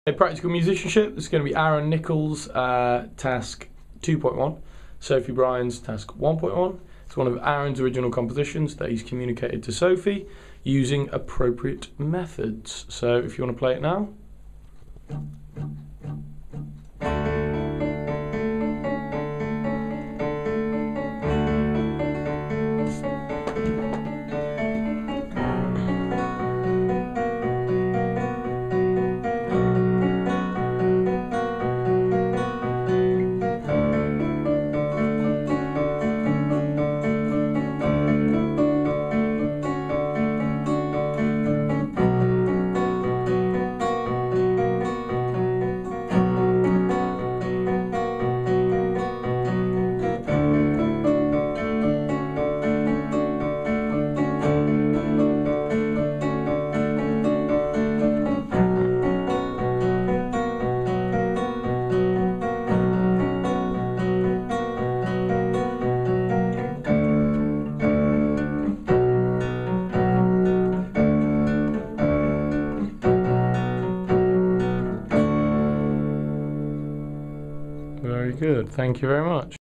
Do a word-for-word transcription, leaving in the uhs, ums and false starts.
A practical musicianship, this is going to be Aaron Nicholls, uh, task two point one. Sophie Bryan's task one point one. It's one of Aaron's original compositions that he's communicated to Sophie using appropriate methods. So if you want to play it now. Very good, thank you very much.